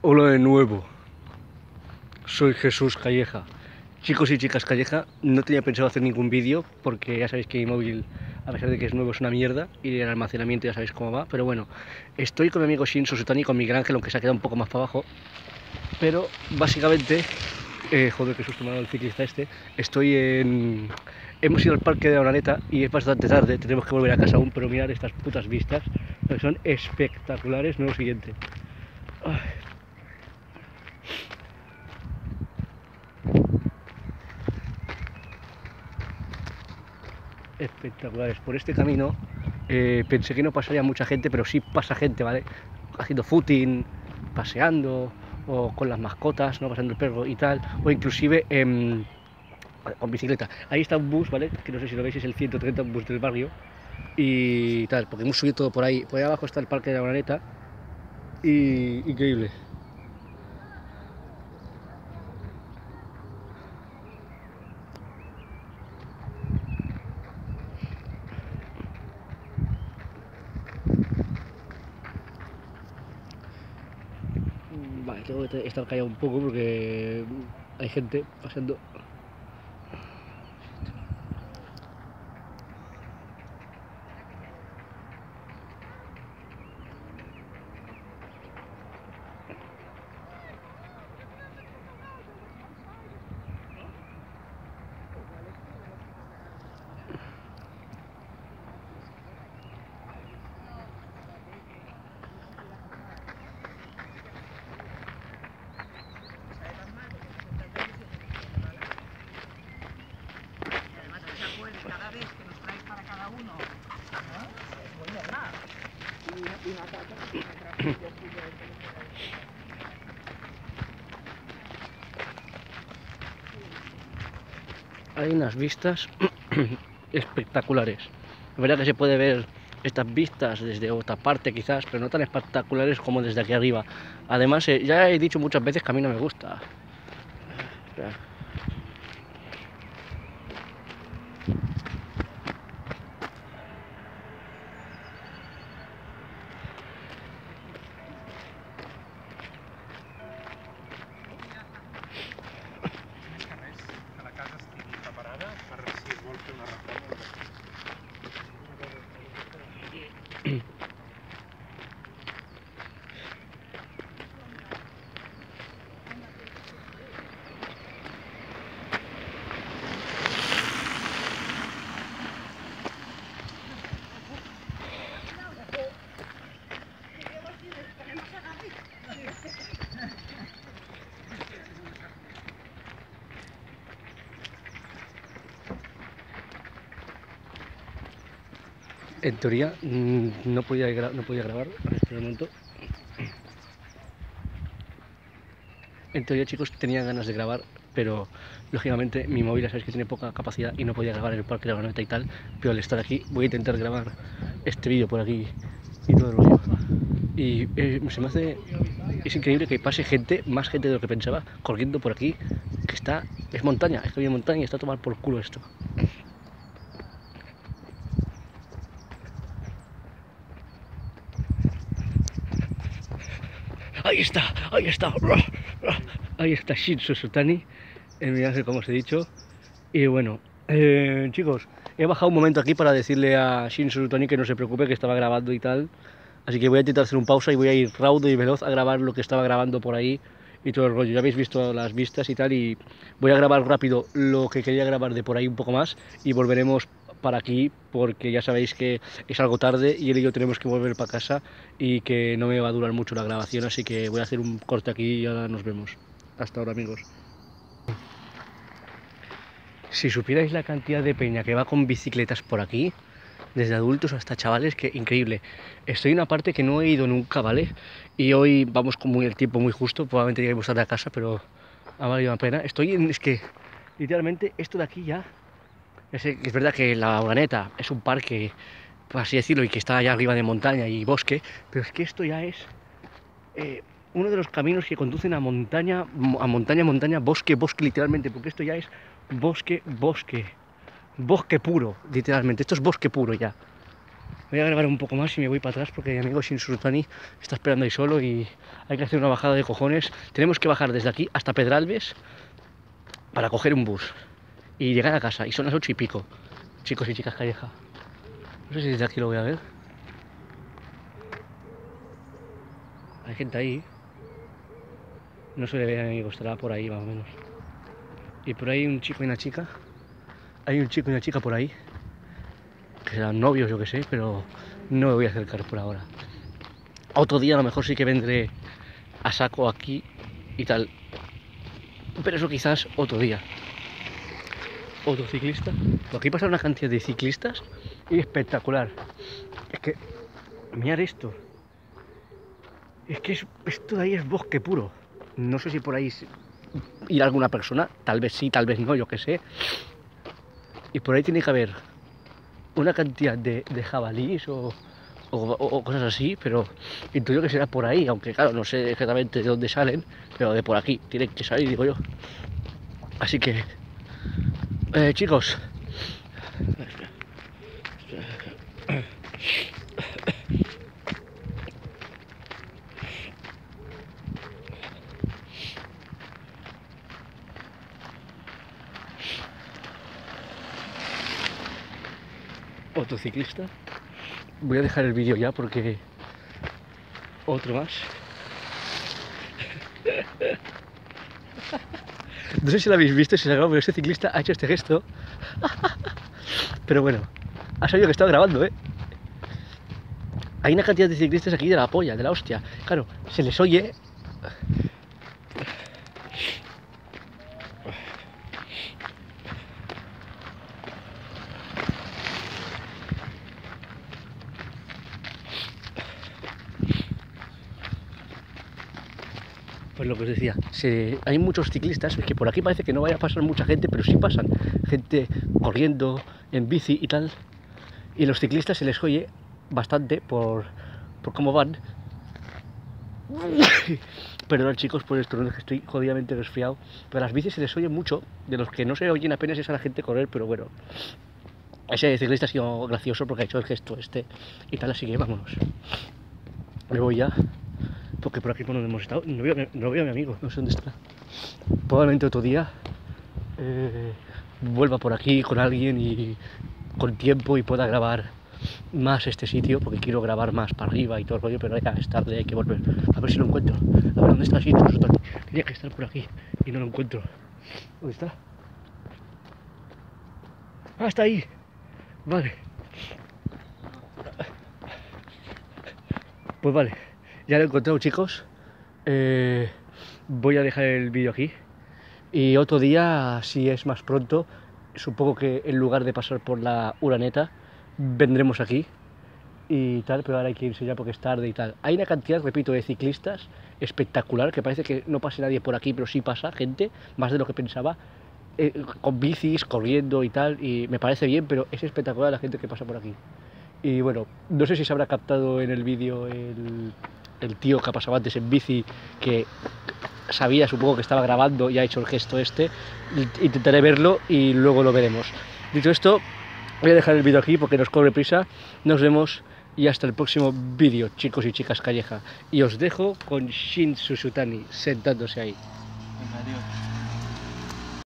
Hola de nuevo, soy Jesús Calleja. Chicos y chicas Calleja, no tenía pensado hacer ningún vídeo porque ya sabéis que mi móvil, a pesar de que es nuevo, es una mierda y el almacenamiento ya sabéis cómo va. Pero bueno, estoy con mi amigo Shin Susutani y con Miguel Ángel, aunque se ha quedado un poco más para abajo. Pero básicamente, joder, qué susto me ha dado el ciclista este. Hemos ido al parque de la Oraneta y es bastante tarde, tenemos que volver a casa aún, pero mirad estas putas vistas, que son espectaculares. No lo siguiente. Ay. Espectaculares. Por este camino pensé que no pasaría mucha gente, pero sí pasa gente, ¿vale? Haciendo footing, paseando, o con las mascotas, ¿no? Pasando el perro y tal, o inclusive con bicicleta. Ahí está un bus, ¿vale? Que no sé si lo veis, es el 130, un bus del barrio y tal, porque hemos subido todo por ahí. Por ahí abajo está el parque de la Oraneta y increíble. Vale, tengo que estar callado un poco porque hay gente pasando. Cada vez que nos traes para cada uno, ¿no? Es muy normal. Y una tata, Hay unas vistas espectaculares. Es verdad que se puede ver estas vistas desde otra parte quizás, pero no tan espectaculares como desde aquí arriba. Además, ya he dicho muchas veces que a mí no me gusta. En teoría no podía grabar en este momento. En teoría, chicos, tenía ganas de grabar, pero lógicamente mi móvil ya sabéis que tiene poca capacidad y no podía grabar en el parque de la Oraneta y tal. Pero al estar aquí voy a intentar grabar este vídeo por aquí y todo el rollo. Y se me hace... Es increíble que pase gente, más gente de lo que pensaba, corriendo por aquí, que es montaña, es que hay montaña y está a tomar por culo esto. Ahí está, ahí está Shin Susutani, el viaje como os he dicho. Y bueno, chicos, he bajado un momento aquí para decirle a Shin Susutani que no se preocupe, que estaba grabando y tal. Así que voy a intentar hacer un pausa y voy a ir raudo y veloz a grabar lo que estaba grabando por ahí y todo el rollo. Ya habéis visto las vistas y tal, y voy a grabar rápido lo que quería grabar de por ahí un poco más y volveremos para aquí porque ya sabéis que es algo tarde y él y yo tenemos que volver para casa y que no me va a durar mucho la grabación, así que voy a hacer un corte aquí y ahora nos vemos. Hasta ahora, amigos. Si supierais la cantidad de peña que va con bicicletas por aquí, desde adultos hasta chavales, que increíble. Estoy en una parte que no he ido nunca, ¿vale? Y hoy vamos con el tiempo muy justo, probablemente lleguemos tarde a casa, pero ha valido la pena. Es que, literalmente, esto de aquí ya... Es verdad que la Oraneta es un parque, por así decirlo, y que está allá arriba de montaña y bosque, pero es que esto ya es uno de los caminos que conducen a montaña, bosque, literalmente, porque esto ya es bosque, bosque puro, literalmente. Esto es bosque puro ya. Voy a grabar un poco más y me voy para atrás porque mi amigo Shin Susutani está esperando ahí solo y hay que hacer una bajada de cojones. Tenemos que bajar desde aquí hasta Pedralbes para coger un bus y llegar a casa. Y son las 8 y pico, chicos y chicas Calleja. No sé si desde aquí lo voy a ver. Hay gente ahí. No se le ve, amigo, estará por ahí más o menos. Y por ahí un chico y una chica. Hay un chico y una chica por ahí, que serán novios, yo que sé, pero no me voy a acercar por ahora. Otro día a lo mejor sí que vendré a saco aquí y tal. Pero eso quizás otro día. Otro ciclista. Por aquí pasa una cantidad de ciclistas y espectacular. Es que, mirad esto. Es que esto de ahí es bosque puro. No sé si por ahí irá alguna persona. Tal vez sí, tal vez no, yo que sé. Y por ahí tiene que haber una cantidad de jabalíes o cosas así, pero intuyo que será por ahí, aunque claro, no sé exactamente de dónde salen, pero de por aquí tienen que salir, digo yo. Así que, chicos, otro ciclista. Voy a dejar el vídeo ya porque otro más. No sé si lo habéis visto, si lo grabado, pero este ciclista ha hecho este gesto. Pero bueno, ha sabido que estaba grabando, ¿eh? Hay una cantidad de ciclistas aquí de la polla, de la hostia. Claro, se les oye. Pues lo que os decía, hay muchos ciclistas, es que por aquí parece que no vaya a pasar mucha gente, pero sí pasan gente corriendo, en bici y tal. Y los ciclistas se les oye bastante por cómo van. Perdón, chicos, por esto, no es que estoy jodidamente resfriado. Pero a las bicis se les oye mucho, de los que no se oyen apenas es a la gente correr, pero bueno. Ese ciclista ha sido gracioso porque ha hecho el gesto este y tal, así que vámonos. Me voy ya. Porque por aquí por donde hemos estado no veo a mi amigo, no sé dónde está. Probablemente otro día vuelva por aquí con alguien y con tiempo y pueda grabar más este sitio, porque quiero grabar más para arriba y todo el rollo, pero ya es tarde, hay que volver. A ver si lo encuentro. A ver dónde está el sitio. Tenía que estar por aquí y no lo encuentro. ¿Dónde está? Ah, está ahí. Vale. Pues vale. Ya lo he encontrado, chicos. Voy a dejar el vídeo aquí. Y otro día, si es más pronto, supongo que en lugar de pasar por la Uraneta, vendremos aquí y tal, pero ahora hay que irse ya porque es tarde y tal. Hay una cantidad, repito, de ciclistas espectacular, que parece que no pase nadie por aquí, pero sí pasa gente, más de lo que pensaba, con bicis, corriendo y tal, y me parece bien, pero es espectacular la gente que pasa por aquí. Y bueno, no sé si se habrá captado en el vídeo el tío que ha pasado antes en bici, que sabía, supongo que estaba grabando y ha hecho el gesto este. Intentaré verlo y luego lo veremos. Dicho esto, voy a dejar el vídeo aquí porque nos corre prisa. Nos vemos y hasta el próximo vídeo, chicos y chicas Calleja. Y os dejo con Shin Susutani sentándose ahí. Adiós.